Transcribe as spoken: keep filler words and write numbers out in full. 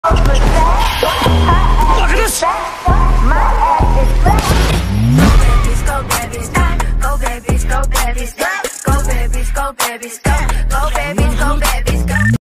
Look at this! My ass is black. Go babies, go babies, go babies, go babies, go babies, go babies, go, go babies.